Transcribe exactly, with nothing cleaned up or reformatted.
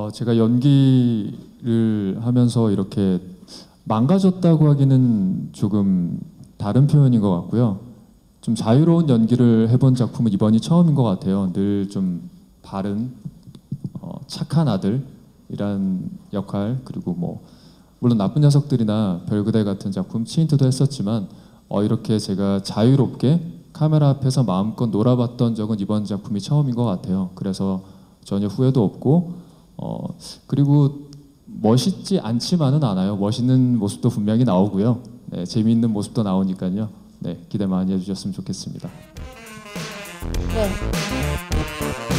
어, 제가 연기를 하면서 이렇게 망가졌다고 하기는 조금 다른 표현인 것 같고요. 좀 자유로운 연기를 해본 작품은 이번이 처음인 것 같아요. 늘 좀 바른 어, 착한 아들이란 역할, 그리고 뭐 물론 나쁜 녀석들이나 별그대 같은 작품 치인트도 했었지만 어, 이렇게 제가 자유롭게 카메라 앞에서 마음껏 놀아봤던 적은 이번 작품이 처음인 것 같아요. 그래서 전혀 후회도 없고 어, 그리고 멋있지 않지만은 않아요. 멋있는 모습도 분명히 나오고요. 네, 재미있는 모습도 나오니까요. 네, 기대 많이 해주셨으면 좋겠습니다. 네.